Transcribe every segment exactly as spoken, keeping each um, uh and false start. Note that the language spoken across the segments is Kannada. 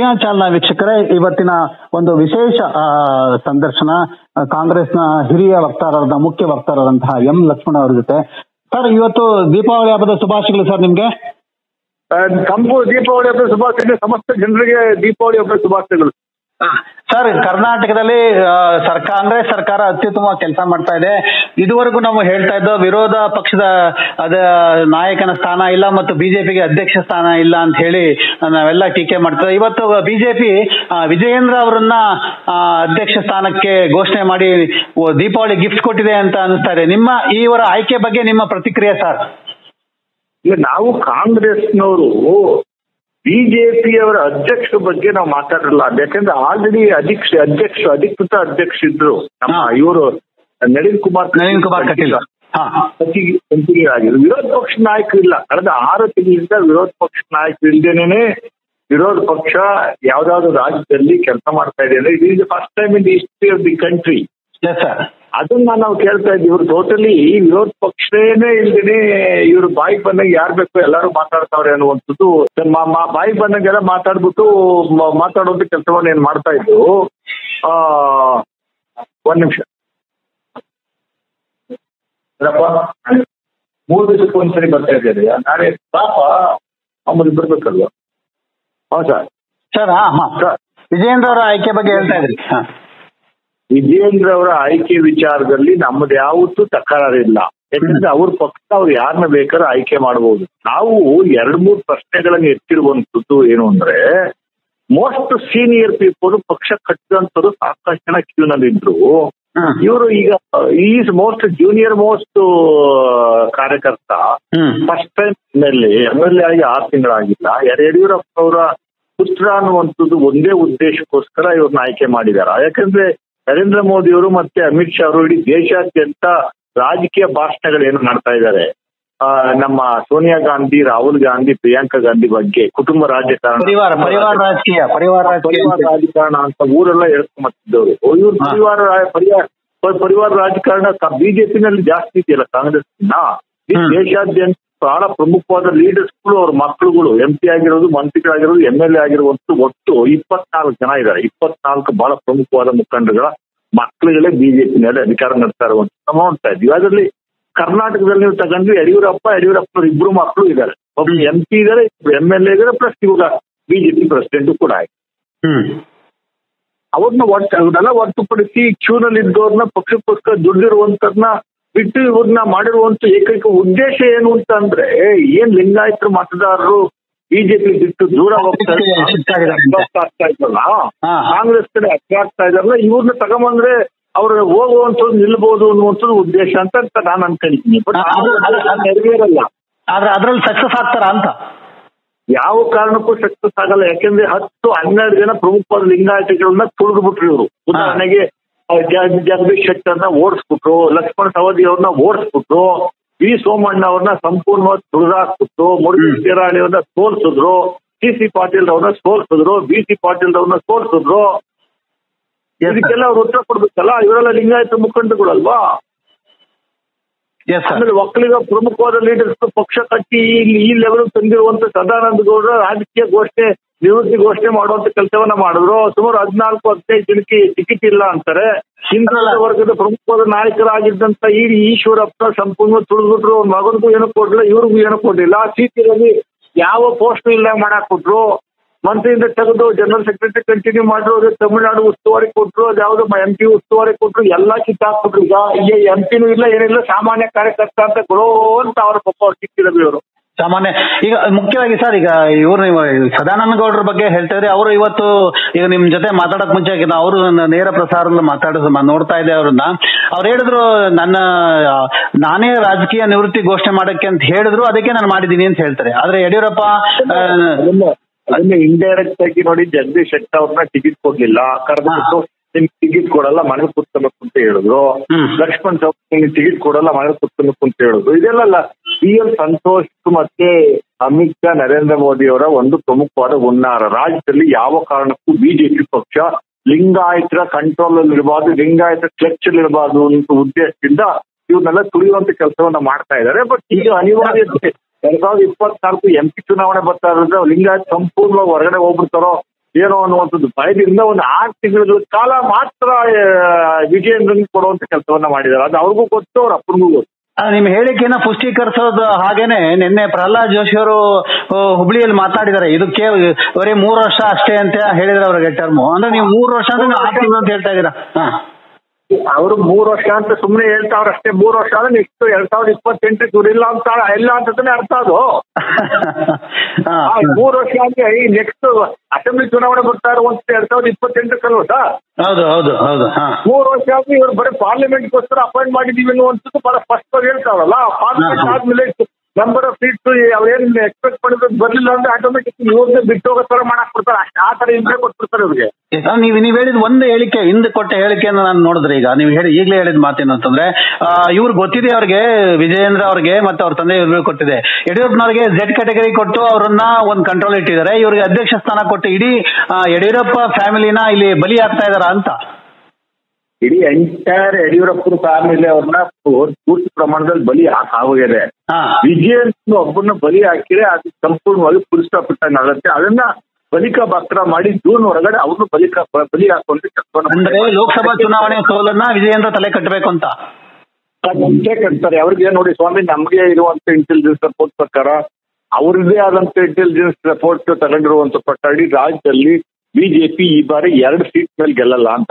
ದಿನ ಚಾಲನಾ ವೀಕ್ಷಕರೇ, ಇವತ್ತಿನ ಒಂದು ವಿಶೇಷ ಸಂದರ್ಶನ ಕಾಂಗ್ರೆಸ್ನ ಹಿರಿಯ ವಕ್ತಾರರಾದ ಮುಖ್ಯ ವಕ್ತಾರರಾದಂತಹ ಎಂ ಲಕ್ಷ್ಮಣ ಅವರ ಜೊತೆ. ಸರ್, ಇವತ್ತು ದೀಪಾವಳಿ ಹಬ್ಬದ ಶುಭಾಶಯಗಳು ಸರ್ ನಿಮ್ಗೆ. ತಮಗೂ ದೀಪಾವಳಿ ಹಬ್ಬದ ಶುಭಾಶಯಗಳು, ಸಮಸ್ತ ಜನರಿಗೆ ದೀಪಾವಳಿ ಹಬ್ಬದ ಶುಭಾಶಯಗಳು. ಸರ್, ಕರ್ನಾಟಕದಲ್ಲಿ ಸರ್ ಕಾಂಗ್ರೆಸ್ ಸರ್ಕಾರ ಅತ್ಯುತ್ತಮವಾಗಿ ಕೆಲಸ ಮಾಡ್ತಾ ಇದೆ. ಇದುವರೆಗೂ ನಾವು ಹೇಳ್ತಾ ಇದ್ದೋ ವಿರೋಧ ಪಕ್ಷದ ಅದ ನಾಯಕನ ಸ್ಥಾನ ಇಲ್ಲ ಮತ್ತು ಬಿಜೆಪಿಗೆ ಅಧ್ಯಕ್ಷ ಸ್ಥಾನ ಇಲ್ಲ ಅಂತ ಹೇಳಿ ನಾವೆಲ್ಲ ಟೀಕೆ ಮಾಡ್ತೇವೆ. ಇವತ್ತು ಬಿಜೆಪಿ ವಿಜಯೇಂದ್ರ ಅವರನ್ನ ಅಧ್ಯಕ್ಷ ಸ್ಥಾನಕ್ಕೆ ಘೋಷಣೆ ಮಾಡಿ ದೀಪಾವಳಿ ಗಿಫ್ಟ್ ಕೊಟ್ಟಿದೆ ಅಂತ ಅನಿಸ್ತಾ ಇದೆ. ನಿಮ್ಮ ಇವರ ಆಯ್ಕೆ ಬಗ್ಗೆ ನಿಮ್ಮ ಪ್ರತಿಕ್ರಿಯೆ ಸರ್? ಈಗ ನಾವು ಕಾಂಗ್ರೆಸ್ನವರು ಬಿಜೆಪಿಯವರ ಅಧ್ಯಕ್ಷರ ಬಗ್ಗೆ ನಾವು ಮಾತಾಡಲ್ಲ. ಯಾಕಂದ್ರೆ ಆಲ್ರೆಡಿ ಅಧ್ಯಕ್ಷ ಅಧ್ಯಕ್ಷ ಅಧಿಕೃತ ಅಧ್ಯಕ್ಷ ಇದ್ರು ನಮ್ಮ ಇವರು ನಳಿನ್ ಕುಮಾರ್ ನಳಿನ್ ಕುಮಾರ್ ಕಟೀಲ್ ಆಗಿದ್ರು. ವಿರೋಧ ಪಕ್ಷ ನಾಯಕರು ಇಲ್ಲ. ಕಳೆದ ಆರು ತಿಂಗಳಿಂದ ವಿರೋಧ ಪಕ್ಷ ನಾಯಕರು ಇಲ್ದೇನೆ ವಿರೋಧ ಪಕ್ಷ ಯಾವ್ದಾದ್ರು ರಾಜ್ಯದಲ್ಲಿ ಕೆಲಸ ಮಾಡ್ತಾ ಇದೆ ಅಂದ್ರೆ it is the first time in the history of the country. ಅದನ್ನ ನಾವು ಕೇಳ್ತಾ ಇದ್ದೀವಿ. ಇವ್ರು ಟೋಟಲಿ ವಿರೋಧ ಪಕ್ಷನೇ ಇಲ್ದೇನೆ ಇವ್ರು ಬಾಯಿಗೆ ಬಂದಾಗ ಯಾರು ಬೇಕು ಎಲ್ಲರೂ ಮಾತಾಡ್ತಾವ್ರೆ ಅನ್ನುವಂಥದ್ದು. ಬಾಯಿಗೆ ಬಂದಂಗೆಲ್ಲ ಮಾತಾಡ್ಬಿಟ್ಟು ಮಾತಾಡುವಂತ ಕೆಲಸವನ್ನ ಏನ್ ಮಾಡ್ತಾ ಇದ್ರು. ಆ ಒಂದ್ ನಿಮಿಷ ಮೂರು ದಿವಸಕ್ಕೆ ಒಂದ್ಸರಿ ಬರ್ತಾ ಇದ್ದಾರೆ. ನಾಳೆ ಪಾಪ ಅಮ್ಮಲ್ಲಿ ಬರ್ಬೇಕಲ್ವಾ? ಹಾ ಸರ್ ಸರ್ ಸರ್ ವಿಜಯೇಂದ್ರ ಅವರ ಆಯ್ಕೆ ಬಗ್ಗೆ ಹೇಳ್ತಾ ಇದ್ರಿ. ವಿಜಯೇಂದ್ರ ಅವರ ಆಯ್ಕೆ ವಿಚಾರದಲ್ಲಿ ನಮ್ಮದು ಯಾವತ್ತೂ ತಕರಾರಿಲ್ಲ. ಯಾಕಂದ್ರೆ ಅವ್ರ ಪಕ್ಷ ಅವ್ರು ಯಾರನ್ನ ಬೇಕಾದ್ರೂ ಆಯ್ಕೆ ಮಾಡಬಹುದು. ನಾವು ಎರಡ್ ಮೂರು ಪ್ರಶ್ನೆಗಳನ್ನ ಎತ್ತಿರುವಂತದ್ದು ಏನು ಅಂದ್ರೆ, ಮೋಸ್ಟ್ ಸೀನಿಯರ್ ಪೀಪಲ್ ಪಕ್ಷ ಕಟ್ಟಿದಂತರು ಸಾಕಷ್ಟು ಜನ ಕ್ಯೂನಲ್ಲಿ ಇದ್ರು. ಇವರು ಈಗ ಈಸ್ ಮೋಸ್ಟ್ ಜೂನಿಯರ್ ಮೋಸ್ಟ್ ಕಾರ್ಯಕರ್ತ. First time M L A M L A ಆಗಿ ಆರು ತಿಂಗಳಾಗಿಲ್ಲ. ಯಡಿಯೂರಪ್ಪ ಅವರ ಪುತ್ರ ಅನ್ನುವಂಥದ್ದು ಒಂದೇ ಉದ್ದೇಶಕ್ಕೋಸ್ಕರ ಇವ್ರನ್ನ ಆಯ್ಕೆ ಮಾಡಿದಾರ. ಯಾಕಂದ್ರೆ ನರೇಂದ್ರ ಮೋದಿ ಅವರು ಮತ್ತೆ ಅಮಿತ್ ಶಾ ಅವರು ಇಡೀ ದೇಶಾದ್ಯಂತ ರಾಜಕೀಯ ಭಾಷಣಗಳೇನು ಮಾಡ್ತಾ ಇದ್ದಾರೆ. ಆ ನಮ್ಮ ಸೋನಿಯಾ ಗಾಂಧಿ, ರಾಹುಲ್ ಗಾಂಧಿ, ಪ್ರಿಯಾಂಕಾ ಗಾಂಧಿ ಬಗ್ಗೆ ಕುಟುಂಬ ರಾಜಕಾರಣ, ಪರಿವಾರ ರಾಜಕೀಯ ಪರಿವಾರ ರಾಜಕಾರಣ ಅಂತ ಊರೆಲ್ಲ ಹೇಳ್ಕೊಂಬತ್ತಿದ್ದವರು. ಇವ್ರು ಪರಿವಾರ ಪರಿವಾರ ಪರಿವಾರ ರಾಜಕಾರಣ ಬಿಜೆಪಿನಲ್ಲಿ ಜಾಸ್ತಿ ಇದೆಯಲ್ಲ ಕಾಂಗ್ರೆಸ್. ದೇಶಾದ್ಯಂತ ಬಹಳ ಪ್ರಮುಖವಾದ ಲೀಡರ್ಸ್ಗಳು ಅವ್ರ ಮಕ್ಕಳುಗಳು ಎಂ ಪಿ ಆಗಿರೋದು, ಮಂತ್ರಿಗಳಾಗಿರೋದು, ಎಂ ಎಲ್ ಎ ಆಗಿರುವಂತ ಒಟ್ಟು ಇಪ್ಪತ್ನಾಲ್ಕು ಜನ ಇದ್ದಾರೆ. ಇಪ್ಪತ್ನಾಲ್ಕು ಬಹಳ ಪ್ರಮುಖವಾದ ಮುಖಂಡಗಳ ಮಕ್ಕಳುಗಳೇ ಬಿಜೆಪಿನಲ್ಲಿ ಅಧಿಕಾರ ನಡೆಸ್ತಾ ಇರುವಂತ ನಾವು ನೋಡ್ತಾ ಇದ್ವಿ. ಅದರಲ್ಲಿ ಕರ್ನಾಟಕದಲ್ಲಿ ನೀವು ತಗೊಂಡ್ರೆ ಯಡಿಯೂರಪ್ಪ ಯಡಿಯೂರಪ್ಪನವ್ರ ಇಬ್ರು ಮಕ್ಕಳು ಇದ್ದಾರೆ. ಒಬ್ಬ ಎಂ ಪಿ ಇದ್ದಾರೆ, ಎಂ ಎಲ್ ಎ ಇದ್ದಾರೆ, ಪ್ಲಸ್ ಇವಾಗ ಬಿಜೆಪಿ ಪ್ರೆಸಿಡೆಂಟ್ ಕೂಡ ಆಯ್ತು. ಅವ್ರನ್ನ ಒಟ್ಟು ಅವ್ರನ್ನೆಲ್ಲ ಹೊರತುಪಡಿಸಿ ಕ್ಯೂನಲ್ಲಿ ಇದ್ದವ್ರನ್ನ ಪಕ್ಷಕ್ಕೋಸ್ಕರ ದುಡ್ಡಿರುವಂತರ್ನ ಬಿಟ್ಟು ಇವ್ರನ್ನ ಮಾಡಿರುವಂತ ಏಕೈಕ ಉದ್ದೇಶ ಏನು ಅಂತ ಅಂದ್ರೆ, ಏನ್ ಲಿಂಗಾಯತರ ಮತದಾರರು ಬಿಜೆಪಿ ಬಿಟ್ಟು ದೂರ ಹೋಗ್ತಾರೆ ಆಗ್ತಾ ಇದ್ರಲ್ಲ, ಕಾಂಗ್ರೆಸ್ ಕಡೆ ಅಟ್ರಾಕ್ಟ್ ಇದಾರಲ್ಲ, ಇವ್ರನ್ನ ತಗೊಂಬಂದ್ರೆ ಅವ್ರ ಹೋಗುವಂಥದ್ದು ನಿಲ್ಬಹುದು ಅನ್ನುವಂಥದ್ದು ಉದ್ದೇಶ ಅಂತ ನಾನು ಅನ್ಕೊಂಡಿದ್ದೀನಿ. ಬಟ್ ನೆರವೇರಲ್ಲ. ಆದ್ರೆ ಅದ್ರಲ್ಲಿ ಸಕ್ಸಸ್ ಆಗ್ತಾರ ಅಂತ ಯಾವ ಕಾರಣಕ್ಕೂ ಸಕ್ಸಸ್ ಆಗಲ್ಲ. ಯಾಕೆಂದ್ರೆ ಹತ್ತು ಹನ್ನೆರಡು ಜನ ಪ್ರಮುಖವಾದ ಲಿಂಗಾಯತಗಳನ್ನ ತುಳಿದು ಬಿಟ್ರು ಇವರು. ಉದಾಹರಣೆಗೆ ಜಗದೀಶ್ ಶೆಟ್ಟರ್ನ ಓಡಿಸ್ಬಿಟ್ರು, ಲಕ್ಷ್ಮಣ ಸವದಿ ಅವ್ರನ್ನ ಓಡಿಸ್ಬಿಟ್ರು, ವಿ ಸೋಮಣ್ಣ ಅವ್ರನ್ನ ಸಂಪೂರ್ಣವಾಗಿ ತುಳಿದಾಕ್ಬಿಟ್ರು, ಮುರುಗೇಶ್ ನಿರಾಣಿ ಅವ್ರನ್ನ ಸೋಲ್ಸಿದ್ರು, ಸಿ ಸಿ ಪಾಟೀಲ್ ಅವ್ರನ್ನ ಸೋಲ್ಸಿದ್ರು, ಬಿ ಸಿ ಪಾಟೀಲ್ ಅವ್ರನ್ನ ಸೋಲ್ಸಿದ್ರು. ಇದಕ್ಕೆಲ್ಲ ಅವ್ರು ಉತ್ತರ ಕೊಡ್ಬೇಕಲ್ಲ. ಇವರೆಲ್ಲ ಲಿಂಗಾಯತ ಮುಖಂಡಗಳಲ್ವಾ? ಆಮೇಲೆ ಒಕ್ಕಲಿಗ ಪ್ರಮುಖವಾದ ಲೀಡರ್ಸ್ ಪಕ್ಷ ಕಟ್ಟಿ ಇಲ್ಲಿ ಈ ಲೆವೆಲ್ ತಂದಿರುವಂತ ಸದಾನಂದ ಗೌಡರ ರಾಜಕೀಯ ಘೋಷಣೆ ನಿವೃತ್ತಿ ಘೋಷಣೆ ಮಾಡುವಂತ ಕೆಲಸವನ್ನ ಮಾಡಿದ್ರು. ಸುಮಾರು ಹದಿನಾಲ್ಕು ಹದಿನೈದು ಜನಕ್ಕೆ ಟಿಕೆಟ್ ಇಲ್ಲ ಅಂತಾರೆ. ಹಿಂದುಳಿದ ವರ್ಗದ ಪ್ರಮುಖವಾದ ನಾಯಕರಾಗಿದ್ದಂತ ಈ ಈಶ್ವರಪ್ಪ ಸಂಪೂರ್ಣ ತುಳಿದ್ಬಿಟ್ರು. ಅವ್ರ ಮಗನಿಗೂ ಏನೂ ಕೊಡ್ಲಿಲ್ಲ, ಇವ್ರಿಗೂ ಏನೂ ಕೊಡ್ಲಿಲ್ಲ. ಸಿಟಿಯಲ್ಲಿ ಯಾವ ಪೋಸ್ಟ್ ಇಲ್ಲ ಮಾಡಕ್ ಕೊಟ್ರು. ಮಂತ್ರಿಯಿಂದ ತೆಗೆದು ಜನರಲ್ ಸೆಕ್ರೆಟರಿ ಕಂಟಿನ್ಯೂ ಮಾಡಿದ್ರು. ಅದೇ ತಮಿಳುನಾಡು ಉಸ್ತುವಾರಿ ಕೊಟ್ರು, ಅದ್ಯಾವ್ದು ಎಂ ಪಿ ಉಸ್ತುವಾರಿ ಕೊಟ್ರು, ಎಲ್ಲಾ ಕಿತ್ತಾಕ್ಬಿಟ್ರು. ಈಗ ಈಗ ಎಂ ಪಿನೂ ಇಲ್ಲ, ಏನಿಲ್ಲ, ಸಾಮಾನ್ಯ ಕಾರ್ಯಕರ್ತ ಅಂತ ಗುರೋ ಅಂತ ಅವ್ರ ಪಪ್ಪ ಅವ್ರು ಸಿಕ್ಕಿರೋದು ಇವರು ಸಾಮಾನ್ಯ. ಈಗ ಮುಖ್ಯವಾಗಿ ಸರ್, ಈಗ ಇವ್ರು ಸದಾನಂದ ಗೌಡರ ಬಗ್ಗೆ ಹೇಳ್ತಾ ಇದ್ರೆ, ಅವರು ಇವತ್ತು ಈಗ ನಿಮ್ ಜೊತೆ ಮಾತಾಡಕ್ ಮುಂಚೆ ಅವರು ನೇರ ಪ್ರಸಾರದಲ್ಲಿ ಮಾತಾಡ ನೋಡ್ತಾ ಇದೆ ಅವ್ರನ್ನ. ಅವ್ರು ಹೇಳಿದ್ರು, ನನ್ನ ನಾನೇ ರಾಜಕೀಯ ನಿವೃತ್ತಿ ಘೋಷಣೆ ಮಾಡಕ್ಕೆ ಅಂತ ಹೇಳಿದ್ರು, ಅದಕ್ಕೆ ನಾನು ಮಾಡಿದ್ದೀನಿ ಅಂತ ಹೇಳ್ತಾರೆ. ಆದ್ರೆ ಯಡಿಯೂರಪ್ಪ ಅದನ್ನ ಇಂಡೈರೆಕ್ಟ್ ಆಗಿ ನೋಡಿ, ಜಗದೀಶ್ ಶೆಟ್ಟರ್ ಅವ್ರನ್ನ ಟಿಕೆಟ್ ಕೊಡ್ಲಿಲ್ಲ, ಕರೆದ್ಬಿಟ್ಟು ನಿಮ್ಗೆ ಟಿಕೆಟ್ ಕೊಡಲ್ಲ, ಮನೆಗೆ ಕೂತ್ಕೊಬೇಕು ಅಂತ ಹೇಳಿದ್ರು. ಲಕ್ಷ್ಮಣ್ ಸವದಿ ಟಿಕೆಟ್ ಕೊಡಲ್ಲ, ಮನೆಗೆ ಕೂತ್ಕೊಬೇಕು ಅಂತ ಹೇಳಿದ್ರು. ಇದೆಲ್ಲ ಬಿ ಎಲ್ ಸಂತೋಷ್ ಮತ್ತೆ ಅಮಿತ್ ಶಾ, ನರೇಂದ್ರ ಮೋದಿ ಅವರ ಒಂದು ಪ್ರಮುಖವಾದ ಹುನ್ನಾರ. ರಾಜ್ಯದಲ್ಲಿ ಯಾವ ಕಾರಣಕ್ಕೂ ಬಿಜೆಪಿ ಪಕ್ಷ ಲಿಂಗಾಯತರ ಕಂಟ್ರೋಲ್ ಅಲ್ಲಿ ಇರಬಾರ್ದು, ಲಿಂಗಾಯತ ಕ್ಲಚ್ ಅಲ್ಲಿ ಇರಬಾರ್ದು ಅಂತ ಉದ್ದೇಶದಿಂದ ಇವ್ರನ್ನೆಲ್ಲ ತುಳಿಯುವಂತ ಕೆಲಸವನ್ನ ಮಾಡ್ತಾ ಇದ್ದಾರೆ. ಬಟ್ ಈಗ ಅನಿವಾರ್ಯತೆ ಎರಡ್ ಸಾವಿರದ ಇಪ್ಪತ್ನಾಲ್ಕು ಎಂ ಪಿ ಚುನಾವಣೆ ಬರ್ತಾ ಇರೋದ್ರೆ ಲಿಂಗಾಯತ್ ಸಂಪೂರ್ಣವಾಗಿ ಹೊರಗಡೆ ಹೋಗ್ಬಿಡ್ತಾರೋ, ಏನೋ ಅನ್ನುವಂಥದ್ದು ಭಯದಿಂದ ಒಂದು ಆರು ತಿಂಗಳ ಕಾಲ ಮಾತ್ರ ವಿಜಯೇಂದ್ರನ್ ಕೊಡುವಂತ ಕೆಲಸವನ್ನ ಮಾಡಿದ್ದಾರೆ. ಅದು ಅವ್ರಿಗೂ ಗೊತ್ತು, ಅವ್ರ ಅಪ್ಪನಿಗೂ ಗೊತ್ತು. ನಿಮ್ ಹೇಳಿಕೆನ ಪುಷ್ಟೀಕರಿಸೋದು ಹಾಗೇನೆ ನಿನ್ನೆ ಪ್ರಹ್ಲಾದ್ ಜೋಶಿ ಅವರು ಹುಬ್ಳಿಯಲ್ಲಿ ಮಾತಾಡಿದ್ದಾರೆ. ಇದಕ್ಕೆ ಬರೀ ಮೂರು ವರ್ಷ ಅಷ್ಟೇ ಅಂತ ಹೇಳಿದ್ರೆ ಅವ್ರಿಗೆ ಟರ್ಮು. ಅಂದ್ರೆ ನೀವು ಮೂರು ವರ್ಷ ಅಂದ್ರೆ ಆರು ತಿಂಗಳು ಅಂತ ಹೇಳ್ತಾ ಇದೀರಾ? ಅವರು ಮೂರು ವರ್ಷ ಅಂತ ಸುಮ್ಮನೆ ಹೇಳ್ತಾವ್ರ ಅಷ್ಟೇ. ಮೂರು ವರ್ಷ ಅಂದ್ರೆ ನೆಕ್ಸ್ಟ್ ಎರಡ್ ಸಾವಿರದ ಇಪ್ಪತ್ತೆಂಟಕ್ಕೆ ಇವ್ರು ಇಲ್ಲ ಅಂತ ಇಲ್ಲ ಅಂತಾನೆ ಅರ್ಥ. ಅದು ಮೂರು ವರ್ಷ ಅಂದ್ರೆ ಈ ನೆಕ್ಸ್ಟ್ ಅಸೆಂಬ್ಲಿ ಚುನಾವಣೆ ಬರ್ತಾ ಇರುವಂತ ಎರಡ್ ಸಾವಿರದ ಇಪ್ಪತ್ತೆಂಟಕ್ಕಲ್ವ ಸರ್? ಹೌದು ಹೌದು ಹೌದು. ಮೂರು ವರ್ಷ ಆದ್ರೆ ಇವ್ರು ಬರೀ ಪಾರ್ಲಿಮೆಂಟ್ಗೋಸ್ಕರ ಅಪಾಯಿಂಟ್ ಮಾಡಿದೀವಿ ಅನ್ನುವಂಥದ್ದು ಬಹಳ ಸ್ಪಷ್ಟವಾಗಿ ಹೇಳ್ತಾರಲ್ಲ. ಪಾರ್ಲಿಮೆಂಟ್ ಆದ್ಮೇಲೆ ನಂಬರ್ ಆಫ್ ಸೀಟ್ಸ್ ಅವ್ರೇನ್ ಎಕ್ಸ್ಪೆಕ್ಟ್ ಮಾಡಿದ್ರೆ ಬರ್ಲಿಲ್ಲ ಅಂದ್ರೆ ಆಟೋಮೆಟಿಕ್ ಇವ್ರನ್ನೇ ಬಿಟ್ಟು ಹೋಗೋ ತರ ಮಾಡಕ್ ಬಿಡ್ತಾರೆ. ಆ ತರ ಇಂದ್ರೆ ಕೊಟ್ಬಿಡ್ತಾರೆ ಇವ್ರಿಗೆ. ನೀವು ನೀವು ಹೇಳಿದ ಒಂದು ಹೇಳಿಕೆ ಹಿಂದೆ ಕೊಟ್ಟ ಹೇಳಿಕೆಯನ್ನು ನಾನು ನೋಡಿದ್ರೆ, ಈಗ ನೀವು ಹೇಳಿ ಈಗಲೇ ಹೇಳಿದ ಮಾತೇನು ಅಂತಂದ್ರೆ, ಇವ್ರು ಗೊತ್ತಿದೆ ಅವ್ರಿಗೆ, ವಿಜಯೇಂದ್ರ ಅವ್ರಿಗೆ ಮತ್ತೆ ಅವ್ರ ತಂದೆ ಇವ್ರಿಗೆ ಕೊಟ್ಟಿದೆ. ಯಡಿಯೂರಪ್ಪನವ್ರಿಗೆ ಝೆಡ್ ಕ್ಯಾಟಗರಿ ಕೊಟ್ಟು ಅವ್ರನ್ನ ಒಂದು ಕಂಟ್ರೋಲ್ ಇಟ್ಟಿದ್ದಾರೆ. ಇವ್ರಿಗೆ ಅಧ್ಯಕ್ಷ ಸ್ಥಾನ ಕೊಟ್ಟು ಇಡೀ ಯಡಿಯೂರಪ್ಪ ಫ್ಯಾಮಿಲಿನ ಇಲ್ಲಿ ಬಲಿ ಆಗ್ತಾ ಇದಾರ ಅಂತ. ಇಡೀ ಎಂಟೈರ್ ಯಡಿಯೂರಪ್ಪನ ಫ್ಯಾಮಿಲಿ ಅವ್ರನ್ನ ಪೂರ್ತಿ ಪ್ರಮಾಣದಲ್ಲಿ ಬಲಿ ಆಗೋಗಿದೆ. ವಿಜಯೇಂದ್ರ ಒಬ್ಬರನ್ನ ಬಲಿ ಹಾಕಿದ್ರೆ ಅದು ಸಂಪೂರ್ಣವಾಗಿ ಪುರುಷಪಟ್ಟಂಗೆ ಆಗುತ್ತೆ. ಅದನ್ನ ಬಲಿಕ ಭಕ್ತರ ಮಾಡಿ ಜೂನ್ ಹೊರಗಡೆ ಅವ್ರನ್ನು ಬಲಿಕ ಬಲಿ ಹಾಕೊಂಡು ಅಂದ್ರೆ ಲೋಕಸಭಾ ಚುನಾವಣೆ ಸೋಲನ್ನ ವಿಜಯೇಂದ್ರ ತಲೆ ಕಟ್ಟಬೇಕು ಅಂತ ಕಟ್ತಾರೆ. ಅವ್ರಿಗೆ ನೋಡಿ ಸ್ವಾಮಿ, ನಮ್ಗೆ ಇರುವಂತ ಇಂಟೆಲಿಜೆನ್ಸ್ ರಿಪೋರ್ಟ್ ಪ್ರಕಾರ, ಅವ್ರದ್ದೇ ಆದಂತ ಇಂಟೆಲಿಜೆನ್ಸ್ ರಿಪೋರ್ಟ್ ತಗೊಂಡಿರುವಂತ ಪ್ರಕಾರ ಇಡೀ ರಾಜ್ಯದಲ್ಲಿ ಬಿಜೆಪಿ ಈ ಬಾರಿ ಎರಡು ಸೀಟ್ ಮೇಲೆ ಗೆಲ್ಲಲ್ಲ ಅಂತ.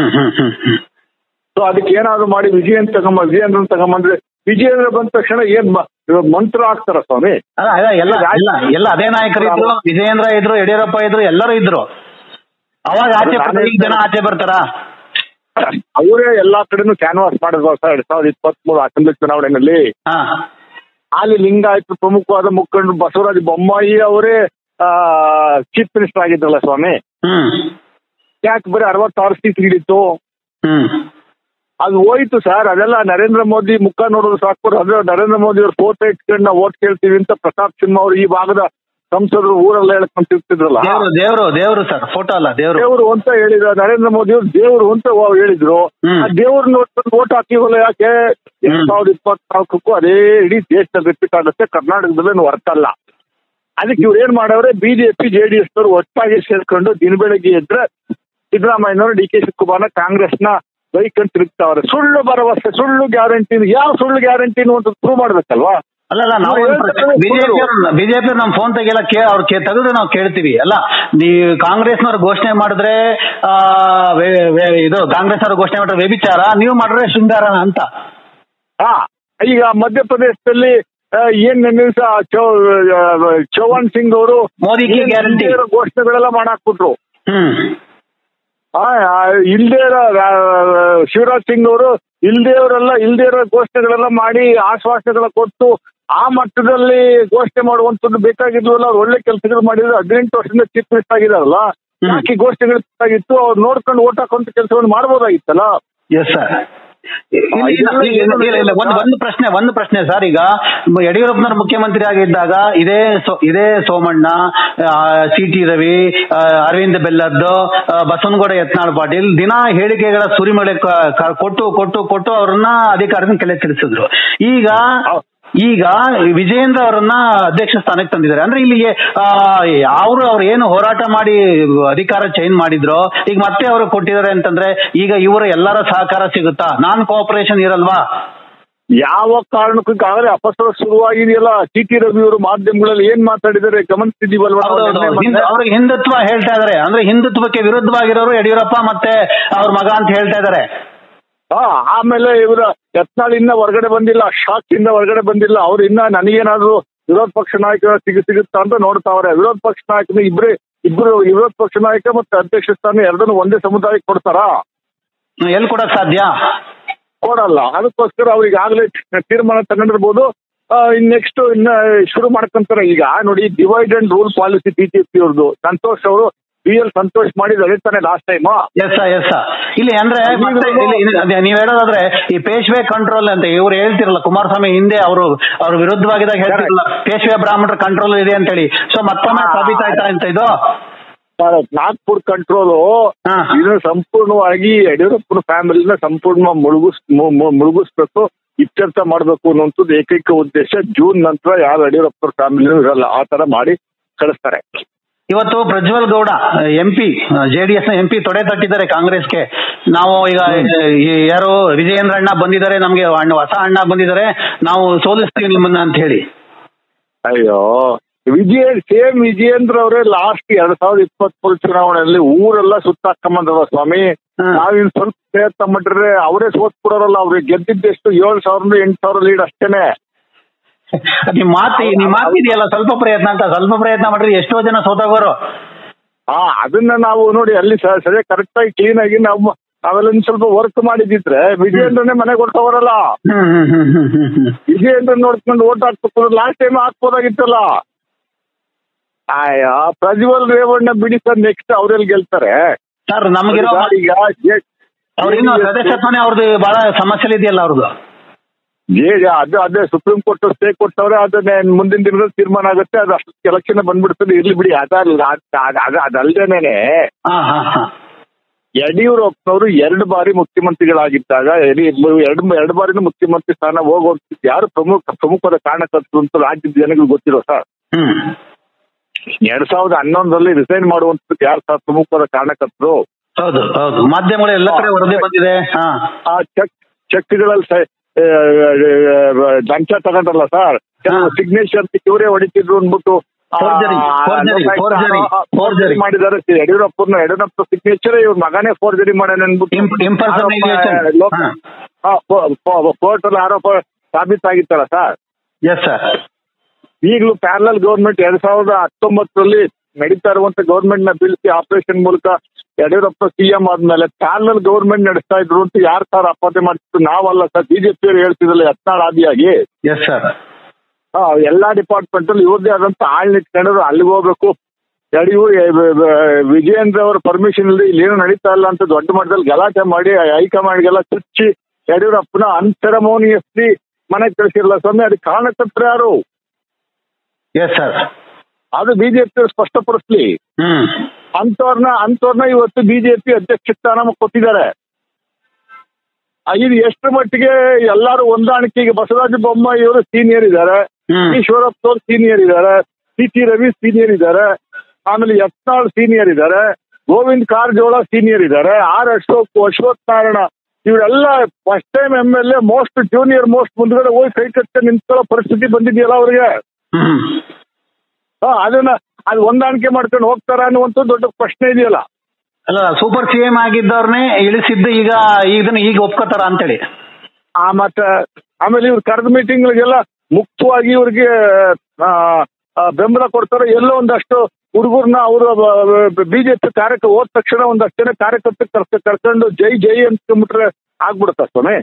ಸೊ ಅದಕ್ಕೆ ಏನಾದ್ರು ಮಾಡಿ ವಿಜಯೇಂದ್ರ ತಗೊಂಬ ವಿಜಯೇಂದ್ರನ್ ತಗೊಂಬಂದ್ರೆ ವಿಜಯೇಂದ್ರ ಬಂದ ತಕ್ಷಣ ಏನ್ ಮಂತ್ರ ಆಗ್ತಾರ ಸ್ವಾಮಿ? ಎಲ್ಲ ಅದೇ ನಾಯಕರು ಇದ್ರು, ವಿಜಯೇಂದ್ರ ಇದ್ರು, ಯಡಿಯೂರಪ್ಪ ಇದ್ರು, ಎಲ್ಲರೂ ಇದ್ರು. ಅವಾಗ ಆಚೆ ಜನ ಆಚೆ ಬರ್ತಾರ. ಅವರೇ ಎಲ್ಲಾ ಕಡೆನೂ ಕ್ಯಾನ್ವಾಸ್ ಮಾಡಿದ್ರು ಸರ್. ಎರಡ್ ಸಾವಿರದ ಇಪ್ಪತ್ತ್ ಮೂರು ಅಸೆಂಬ್ಲಿ ಚುನಾವಣೆಯಲ್ಲಿ ಅಲ್ಲಿ ಲಿಂಗಾಯತ ಪ್ರಮುಖವಾದ ಮುಖಂಡರು ಬಸವರಾಜ ಬೊಮ್ಮಾಯಿ ಅವರೇ ಚೀಫ್ ಮಿನಿಸ್ಟರ್ ಆಗಿದ್ರಲ್ಲ ಸ್ವಾಮಿ. ಯಾಕೆ ಬರೀ ಅರವತ್ತಾರು ಸೀಟ್ ಹಿಡಿತು? ಅದು ಹೋಯ್ತು ಸರ್. ಅದೆಲ್ಲ ನರೇಂದ್ರ ಮೋದಿ ಮುಖ ನೋಡೋದು ಸಾಕು. ಅದ್ರ ನರೇಂದ್ರ ಮೋದಿ ಅವ್ರ ಫೋಟೋ ಇಟ್ಕೊಂಡು ನಾವು ಓಟ್ ಕೇಳ್ತೀವಿ ಅಂತ ಪ್ರತಾಪ್ ಸಿಂಹ ಅವರು ಈ ಭಾಗದ ಸಂಸದರು ಊರೆಲ್ಲ ಹೇಳ್ಕೊಂಡು ತಿರ್ತಿದ್ರಲ್ಲ. ದೇವರು ದೇವರು ಸರ್, ಫೋಟೋ ಅಲ್ಲ ದೇವರು ದೇವರು ಅಂತ ಹೇಳಿದ್ರು ನರೇಂದ್ರ ಮೋದಿ ಅವರು. ದೇವರು ಅಂತ ಹೇಳಿದ್ರು. ಆ ದೇವ್ರು ನೋಡ್ಕೊಂಡು ಓಟ್ ಹಾಕಿವಲ್ಲ ಯಾಕೆ? ಎರಡ್ ಸಾವಿರದ ಇಪ್ಪತ್ನಾಲ್ಕಕ್ಕೂ ಅದೇ ಇಡೀ ದೇಶದಲ್ಲಿ ರಿಪೀಟ್ ಆಗುತ್ತೆ, ಕರ್ನಾಟಕದಲ್ಲಿ ವರ್ಕ್ ಅಲ್ಲ. ಅದಕ್ಕೆ ಇವ್ರು ಏನ್ ಮಾಡವ್ರೆ, ಬಿಜೆಪಿ ಜೆಡಿಎಸ್ ಅವರು ಒಟ್ಟಾಗಿ ಸೇರ್ಕೊಂಡು ದಿನ ಬೆಳಗ್ಗೆ ಎದ್ರೆ ಸಿದ್ದರಾಮಯ್ಯನವರು ಡಿ ಕೆ ಶಿವಕುಮಾರ್ನ ಕಾಂಗ್ರೆಸ್ನ ಬೈಕಂತ ತಿರುಗ್ತಾವ್ರೆ. ಸುಳ್ಳು ಭರವಸೆ, ಸುಳ್ಳು ಗ್ಯಾರಂಟಿ. ಯಾವ ಸುಳ್ಳು ಗ್ಯಾರಂಟಿನು ಅಂತ ಪ್ರೂವ್ ಮಾಡ್ಬೇಕಲ್ವಾ? ಅಲ್ಲಲ್ಲ, ನಾವು ಬಿಜೆಪಿ ಬಿಜೆಪಿ ನಮ್ ಫೋನ್ ತೆಗೆಲ್ಲ ಕೇ ಅವ್ರು ತೆಗೆದ್ರೆ ನಾವು ಕೇಳ್ತೀವಿ. ಅಲ್ಲ, ನೀವು ಕಾಂಗ್ರೆಸ್ನವ್ರು ಘೋಷಣೆ ಮಾಡಿದ್ರೆ ಇದು ಕಾಂಗ್ರೆಸ್ ಅವ್ರು ಘೋಷಣೆ ಮಾಡಿದ್ರೆ ವ್ಯಭಿಚಾರ, ನೀವು ಮಾಡಿದ್ರೆ ಶೃಂಗಾರನ ಅಂತ. ಹಾ, ಈಗ ಮಧ್ಯಪ್ರದೇಶದಲ್ಲಿ ಏನ್ ನಿಮಿಷ ಚೌಹಾಣ್ ಸಿಂಗ್ ಅವರು ಮೋದಿ ಗ್ಯಾರಂಟಿ ಘೋಷಣೆಗಳೆಲ್ಲ ಮಾಡಾಕ್ಬಿಟ್ರು. ಹ್ಮ್ ಇಲ್ದೇ ಇರೋ ಶಿವರಾಜ್ ಸಿಂಗ್ ಅವರು ಇಲ್ದೇ ಅವರೆಲ್ಲ ಇಲ್ದೇ ಇರೋ ಘೋಷಣೆಗಳೆಲ್ಲ ಮಾಡಿ ಆಶ್ವಾಸನೆಗಳ ಕೊಟ್ಟು ಆ ಮಟ್ಟದಲ್ಲಿ ಘೋಷಣೆ ಮಾಡುವಂತದ್ದು ಬೇಕಾಗಿದ್ವಲ್ಲ. ಅವ್ರು ಒಳ್ಳೆ ಕೆಲಸಗಳು ಮಾಡಿದ್ರು. ಹದಿನೆಂಟು ವರ್ಷದಿಂದ ಚೀಫ್ ಮಿನಿಸ್ಟರ್ ಆಗಿದಾರಲ್ಲ, ಯಾಕೆ ಘೋಷಣೆಗಳು ಬೇಕಾಗಿತ್ತು? ಅವ್ರು ನೋಡ್ಕೊಂಡು ಓಟ್ ಹಾಕುವಂತ ಕೆಲಸವನ್ನು ಮಾಡ್ಬೋದಾಗಿತ್ತಲ್ಲ. Yes sir. ಒಂದು ಪ್ರಶ್ನೆ ಒಂದು ಪ್ರಶ್ನೆ ಸರ್. ಈಗ ಯಡಿಯೂರಪ್ಪನವರು ಮುಖ್ಯಮಂತ್ರಿ ಆಗಿದ್ದಾಗ ಇದೇ ಇದೇ ಸೋಮಣ್ಣ, ಸಿ ಟಿ ರವಿ, ಅರವಿಂದ ಬೆಲ್ಲದ್ದು, ಬಸವನಗೌಡ ಯತ್ನಾಳ್ ಪಾಟೀಲ್ ದಿನ ಹೇಳಿಕೆಗಳ ಸುರಿಮಳೆ ಕೊಟ್ಟು ಕೊಟ್ಟು ಕೊಟ್ಟು ಅವ್ರನ್ನ ಅಧಿಕಾರದಿಂದ ಕೆಳ ತಿಳಿಸಿದ್ರು. ಈಗ ಈಗ ವಿಜಯೇಂದ್ರ ಅವರನ್ನ ಅಧ್ಯಕ್ಷ ಸ್ಥಾನಕ್ಕೆ ತಂದಿದ್ದಾರೆ. ಅಂದ್ರೆ ಇಲ್ಲಿ ಅವರು ಅವ್ರು ಏನು ಹೋರಾಟ ಮಾಡಿ ಅಧಿಕಾರ ಚೇಂಜ್ ಮಾಡಿದ್ರು, ಈಗ ಮತ್ತೆ ಅವರು ಕೊಟ್ಟಿದ್ದಾರೆ ಅಂತಂದ್ರೆ ಈಗ ಇವರ ಎಲ್ಲರ ಸಹಕಾರ ಸಿಗುತ್ತಾ? ನಾನ್ ಕೋಆಪರೇಷನ್ ಇರಲ್ವಾ? ಯಾವ ಕಾರಣಕ್ಕೂ ಈಗಾಗಲೇ ಅಪಸ್ವರ ಶುರುವಾಗಿದೆಯಲ್ಲ. ಸಿ ಟಿ ರವಿ ಅವರು ಮಾಧ್ಯಮಗಳಲ್ಲಿ ಏನ್ ಮಾತಾಡಿದ್ದಾರೆ ಗಮನಿಸಿದೀವಲ್ವಾ? ಅವ್ರಿಗೆ ಹಿಂದುತ್ವ ಹೇಳ್ತಾ ಇದಾರೆ. ಅಂದ್ರೆ ಹಿಂದುತ್ವಕ್ಕೆ ವಿರುದ್ಧವಾಗಿರೋರು ಯಡಿಯೂರಪ್ಪ ಮತ್ತೆ ಅವ್ರ ಮಗ ಅಂತ ಹೇಳ್ತಾ ಇದಾರೆ. ಹಾ, ಆಮೇಲೆ ಇವರ ಯತ್ನಾಳ್ ಇನ್ನ ಹೊರಗಡೆ ಬಂದಿಲ್ಲ, ಶಾಕ್ ಇಂದ ಹೊರಗಡೆ ಬಂದಿಲ್ಲ. ಅವ್ರು ಇನ್ನ ನನಗೇನಾದ್ರು ವಿರೋಧ ಪಕ್ಷ ನಾಯಕ ಸಿಗ ಸಿಗುತ್ತಾ ಅಂತ ನೋಡ್ತಾವ್ರೆ. ವಿರೋಧ ಪಕ್ಷ ನಾಯಕನ ಇಬ್ರು ಇಬ್ರು ವಿರೋಧ ಪಕ್ಷ ನಾಯಕ ಮತ್ತೆ ಅಧ್ಯಕ್ಷ ಸ್ಥಾನ ಎರಡನ್ನು ಒಂದೇ ಸಮುದಾಯಕ್ಕೆ ಕೊಡ್ತಾರಾ? ಎಲ್ಲಿ ಕೊಡಕ್ ಸಾಧ್ಯ? ಕೊಡಲ್ಲ. ಅದಕ್ಕೋಸ್ಕರ ಅವ್ರಿಗೆ ಆಗ್ಲೇ ತೀರ್ಮಾನ ತಗೊಂಡಿರ್ಬೋದು. ಇನ್ ನೆಕ್ಸ್ಟ್ ಇನ್ನ ಶುರು ಮಾಡ್ಕೊಂತಾರೆ. ಈಗ ನೋಡಿ, divide and rule policy BJP ಅವ್ರದ್ದು. ಸಂತೋಷ್ ಅವರು ಬಿ ಎಲ್ ಸಂತೋಷ್ ಮಾಡಿದ್ರೆ ತಾನೆ ಲಾಸ್ಟ್ ಟೈಮ್. ಎಸ್ ಎಸ್ ಇಲ್ಲಿ ಅಂದ್ರೆ ನೀವ್ ಹೇಳೋದಾದ್ರೆ ಈ ಪೇಶ್ವೆ ಕಂಟ್ರೋಲ್ ಅಂತ ಇವ್ರು ಹೇಳ್ತಿರಲ್ಲ, ಕುಮಾರಸ್ವಾಮಿ ಹಿಂದೆ ಅವರು ಅವ್ರ ವಿರುದ್ಧವಾಗಿದ್ದಾಗ ಹೇಳ್ತಿರಲ್ಲ ಪೇಶ್ವೆ ಬ್ರಾಹ್ಮಣರ ಕಂಟ್ರೋಲ್ ಇದೆ ಅಂತ ಹೇಳಿ. ಸೊ ಮತ್ತೊಮ್ಮೆ ಸಾಬೀತಾಯ್ತಾ ಅಂತ ಇದು ನಾಗ್ಪುರ್ ಕಂಟ್ರೋಲು ಇದನ್ನ ಸಂಪೂರ್ಣವಾಗಿ ಯಡಿಯೂರಪ್ಪನ ಫ್ಯಾಮಿಲಿನ ಸಂಪೂರ್ಣ ಮುಳುಗಿಸ್ ಮುಳುಗಿಸ್ಬೇಕು, ಇತ್ಯರ್ಥ ಮಾಡ್ಬೇಕು ಅನ್ನೋಂಥದ್ದು ಏಕೈಕ ಉದ್ದೇಶ. ಜೂನ್ ನಂತರ ಯಾವ ಯಡಿಯೂರಪ್ಪನ ಫ್ಯಾಮಿಲಿನೂ ಇರಲ್ಲ, ಆ ತರ ಮಾಡಿ ಕಳಿಸ್ತಾರೆ. ಇವತ್ತು ಪ್ರಜ್ವಲ್ ಗೌಡ ಎಂಪಿ ಜೆಡಿಎಸ್ ನ ಎಂಪಿ ತೊಡೆ ತಟ್ಟಿದ್ದಾರೆ ಕಾಂಗ್ರೆಸ್ಗೆ. ನಾವು ಈಗ ಯಾರು ವಿಜಯೇಂದ್ರ ಅಣ್ಣ ಬಂದಿದ್ದಾರೆ, ನಮ್ಗೆ ಹೊಸ ಅಣ್ಣ ಬಂದಿದ್ದಾರೆ, ನಾವು ಸೋಲಿಸ್ತೀವಿ ನಿಮ್ಮನ್ನ ಅಂತ ಹೇಳಿ. ಅಯ್ಯೋ ವಿಜಯ ಸೇಮ್ ವಿಜಯೇಂದ್ರ ಅವರೇ ಲಾಸ್ಟ್ ಎರಡ್ ಸಾವಿರದ ಇಪ್ಪತ್ತ್ ಮೂರು ಚುನಾವಣೆಯಲ್ಲಿ ಊರೆಲ್ಲ ಸುತ್ತಾಕೊಂಬಂದ್ರ ಸ್ವಾಮಿ. ನಾವಿನ್ ಸ್ವಲ್ಪ ಪ್ರಯತ್ನ ಮಾಡಿದ್ರೆ ಅವರೇ ಸೋತ್ ಕೊಡೋರಲ್ಲ. ಅವ್ರಿಗೆ ಗೆದ್ದಿದ್ದೆಷ್ಟು ಏಳು ಸಾವಿರ ಎಂಟು ಸಾವಿರ ಲೀಡ್ ಅಷ್ಟೇನೆ. ನಿಮ್ ಮಾತಿ ನಿಮ್ ಮಾತಿದೆಯಲ್ಲ ಸ್ವಲ್ಪ ಪ್ರಯತ್ನ ಅಂತ, ಸ್ವಲ್ಪ ಪ್ರಯತ್ನ ಮಾಡ್ರಿ ಎಷ್ಟೋ ಜನ ಸೋತಾಗೋರು. ಹಾ ಅದನ್ನ ನಾವು ನೋಡಿ ಅಲ್ಲಿ ಸರಿ ಕರೆಕ್ಟ್ ಆಗಿ ಕ್ಲೀನ್ ಆಗಿ ನಾವು ನಾವೆಲ್ಲ ಸ್ವಲ್ಪ ವರ್ಕ್ ಮಾಡಿದಿದ್ರೆ ವಿಜಯೇಂದ್ರನೇ ಮನೆಗೆ ಹೊರಟವರಲ್ಲ. ವಿಜಯೇಂದ್ರ ನೋಡ್ಕೊಂಡು ಓಟ್ ಹಾಕ್ಬೇಕು. ಲಾಸ್ಟ್ ಟೈಮ್ ಹಾಕ್ಬೋದಾಗಿತ್ತಲ್ಲ. ಆಯಾ ಪ್ರಜ್ವಲ್ ರೇವಣ್ಣ ಬಿಡಿ ಸರ್, ನೆಕ್ಸ್ಟ್ ಅವ್ರೆಲ್ಲಿ ಗೆಲ್ತಾರೆ ಸರ್? ನಮಗಿರೋ ಈಗ ಅವ್ರಿನ್ನೂ ಸದಸ್ಯತ್ವನೇ ಅವ್ರದ್ದು ಬಹಳ ಸಮಸ್ಯೆ ಇದೆಯಲ್ಲ ಅವ್ರದ್ದು. ಅದು ಅದೇ ಸುಪ್ರೀಂ ಕೋರ್ಟ್ ಸ್ಟೇ ಕೊಟ್ಟವ್ರೆ, ಅದನ್ನೇ ಮುಂದಿನ ದಿನದಲ್ಲಿ ತೀರ್ಮಾನ ಆಗುತ್ತೆ. ಅದು ಅಷ್ಟು ಎಲೆಕ್ಷನ್ ಬಂದ್ಬಿಡ್ತದೆ. ಇರ್ಲಿ ಬಿಡಿ. ಅದಲ್ಲ ಅದಲ್ದೇನೆ ಯಡಿಯೂರಪ್ಪನವರು ಎರಡು ಬಾರಿ ಮುಖ್ಯಮಂತ್ರಿಗಳಾಗಿದ್ದಾಗ ಎರಡು ಎರಡು ಬಾರಿನೂ ಮುಖ್ಯಮಂತ್ರಿ ಸ್ಥಾನ ಹೋಗುವಂತ ಯಾರು ಪ್ರಮುಖ ಪ್ರಮುಖವಾದ ಕಾರಣಕರ್ತರು ಅಂತ ರಾಜ್ಯದ ಜನಗಳಿಗೆ ಗೊತ್ತಿರೋ ಸರ್. ಎರಡ್ ಸಾವಿರದ ಹನ್ನೊಂದರಲ್ಲಿ ರಿಸೈನ್ ಮಾಡುವಂತದ್ದು ಯಾರು ಸರ್ ಪ್ರಮುಖವಾದ ಕಾರಣಕರ್ತರು? ಹೌದು ಹೌದು, ಮಾಧ್ಯಮಗಳು ಎಲ್ಲ ಕಡೆ ವರದಿ ಬಂದಿದೆ. ಆ ಚೆಕ್ ಚೆಕ್ಗಳಲ್ಲಿ ಲಂಚ ತಗೊಂಡ್ರಲ್ಲ ಸರ್, ಸಿಗ್ನೇಚರ್ ಇವರೇ ಹೊಡಿತಿದ್ರು ಅಂದ್ಬಿಟ್ಟು ಮಾಡಿದ್ದಾರೆ. ಯಡಿಯೂರಪ್ಪನ ಯಡಿಯೂರಪ್ಪ ಸಿಗ್ನೇಚರ್ ಇವ್ರ ಮಗನೇ ಫೋರ್ಜರಿ ಮಾಡ್ಯಾನ ಅಂದ್ಬಿಟ್ಟು ಕೋರ್ಟ್ ಅಲ್ಲಿ ಆರೋಪ ಸಾಬೀತಾಗಿತ್ತಲ್ಲ ಸರ್. Yes sir. ಈಗಲೂ ಪ್ಯಾರಲಲ್ ಗವರ್ಮೆಂಟ್ ಎರಡ್ ಸಾವಿರದ ಹತ್ತೊಂಬತ್ತರಲ್ಲಿ ನಡೀತಾ ಇರುವಂತ ಗವರ್ಮೆಂಟ್ ನ ಬೀಳಿಸಿ ಆಪರೇಷನ್ ಮೂಲಕ ಯಡಿಯೂರಪ್ಪ ಸಿಎಂ ಆದ್ಮೇಲೆ ಪ್ಯಾರಲಲ್ ಗವರ್ಮೆಂಟ್ ನಡೆಸ್ತಾ ಇದ್ರು ಅಂತ ಯಾರು ಸರ್ ಅಪಾತೆ ಮಾಡ್ತಿದ್ರು? ನಾವಲ್ಲ ಸರ್, ಬಿಜೆಪಿಯವರು ಹೇಳ್ತಿದ್ರಲ್ಲ ಯತ್ನಾಳ್ ಆದಿಯಾಗಿ. Yes sir. ಎಲ್ಲಾ ಡಿಪಾರ್ಟ್ಮೆಂಟ್ ಅಲ್ಲಿ ಇವ್ರದೇ ಆದಂತ ಆಳ್ ನಿಟ್ಕೊಂಡ್ರು ಅಲ್ಲಿಗೆ ಹೋಗ್ಬೇಕು. ಯಡಿಯೂರು ವಿಜಯೇಂದ್ರ ಅವರ ಪರ್ಮಿಷನ್ ಇಲ್ಲದೆ ಇಲ್ಲಿ ಏನು ನಡೀತಾ ಇಲ್ಲ ಅಂತ ದೊಡ್ಡ ಮಟ್ಟದಲ್ಲಿ ಗಲಾಟೆ ಮಾಡಿ ಹೈಕಮಾಂಡ್ಗೆಲ್ಲ ಚುಚ್ಚಿ ಯಡಿಯೂರಪ್ಪನ ಅನ್ಸೆರಮೋನಿಯಸ್ಲಿ ಮನೆಗೆ ಕಳಿಸಿರಲ್ಲ ಸ್ವಾಮಿ. ಅದಕ್ಕೆ ಕಾರಣಕರ್ತರು ಯಾರು? Yes sir. ಅದು ಬಿಜೆಪಿ ಸ್ಪಷ್ಟಪಡಿಸ್ಲಿ. ಅಂತವ್ರನ್ನ ಅಂತವ್ರನ್ನ ಇವತ್ತು ಬಿಜೆಪಿ ಅಧ್ಯಕ್ಷ ಸ್ಥಾನ ಕೊಟ್ಟಿದ್ದಾರೆ. ಇದು ಎಷ್ಟು ಮಟ್ಟಿಗೆ ಎಲ್ಲಾರು ಹೊಂದಾಣಿಕೆಗೆ ಬಸವರಾಜ ಬೊಮ್ಮಾಯಿ ಅವರು ಸೀನಿಯರ್ ಇದ್ದಾರೆ, ಈಶ್ವರಪ್ಪ ಅವರು ಸೀನಿಯರ್ ಇದ್ದಾರೆ, ಸಿ ಟಿ ರವಿ ಸೀನಿಯರ್ ಇದ್ದಾರೆ, ಆಮೇಲೆ ಯತ್ನಾಳ್ ಸೀನಿಯರ್ ಇದ್ದಾರೆ, ಗೋವಿಂದ್ ಕಾರಜೋಳ ಸೀನಿಯರ್ ಇದ್ದಾರೆ, ಆರ್ ಅಶೋಕ್ ಅಶ್ವಥ್ ನಾರಾಯಣ ಇವರೆಲ್ಲ first time M L A most junior most ಮುಂದ್ಗಡೆ ಹೋಗಿ ಕೈ ಕಟ್ಟ ನಿಂತ್ಕೊಳ್ಳೋ ಪರಿಸ್ಥಿತಿ ಬಂದಿದೆಯಲ್ಲ ಅವ್ರಿಗೆ. ಅದನ್ನ ಅದು ಹೊಂದಾಣಿಕೆ ಮಾಡ್ಕೊಂಡು ಹೋಗ್ತಾರ ಅನ್ನುವಂತ ದೊಡ್ಡ ಪ್ರಶ್ನೆ ಇದೆಯಲ್ಲ. ಅಲ್ಲ, ಸೂಪರ್ ಸಿ ಎಂ ಆಗಿದ್ದವ್ರನ್ನೇ ಇಳಿಸಿದ್ದು ಈಗ ಇದನ್ನ ಈಗ ಒಪ್ಕೋತಾರ ಅಂತೇಳಿ. ಆ ಮತ್ತೆ ಆಮೇಲೆ ಇವ್ರು ಕರೆದ ಮೀಟಿಂಗ್ಗಳಿಗೆಲ್ಲ ಮುಕ್ತವಾಗಿ ಇವ್ರಿಗೆ ಬೆಂಬಲ ಕೊಡ್ತಾರೆ. ಎಲ್ಲೋ ಒಂದಷ್ಟು ಹುಡುಗರ್ನ ಅವರು ಬಿಜೆಪಿ ಕಾರ್ಯಕ್ಕೆ ಹೋದ ತಕ್ಷಣ ಒಂದಷ್ಟು ಜನ ಕಾರ್ಯಕರ್ತಕ್ಕೆ ಕರ್ಕೊಂಡು ಜೈ ಜೈ ಅಂದ್ಕೊಂಡ್ಬಿಟ್ರೆ ಆಗ್ಬಿಡುತ್ತ ಸ್ವಾಮಿ.